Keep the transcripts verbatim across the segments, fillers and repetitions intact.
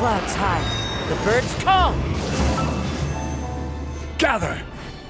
clouds high, the birds call. Gather!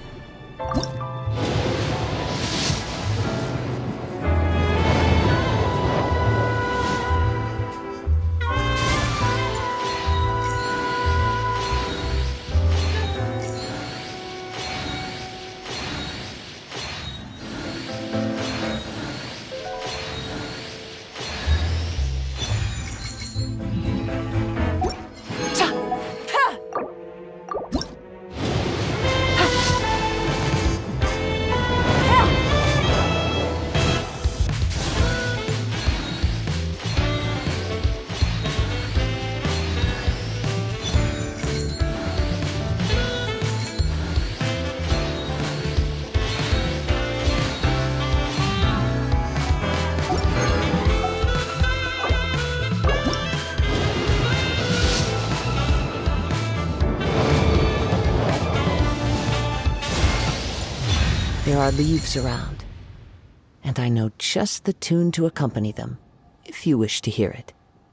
There are leaves around, and I know just the tune to accompany them, if you wish to hear it.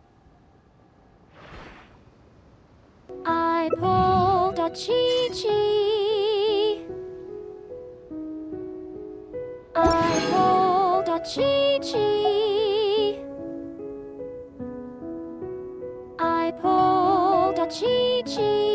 I pulled a Chi-Chi. I pulled a Chi-Chi. I pulled a Chi-Chi.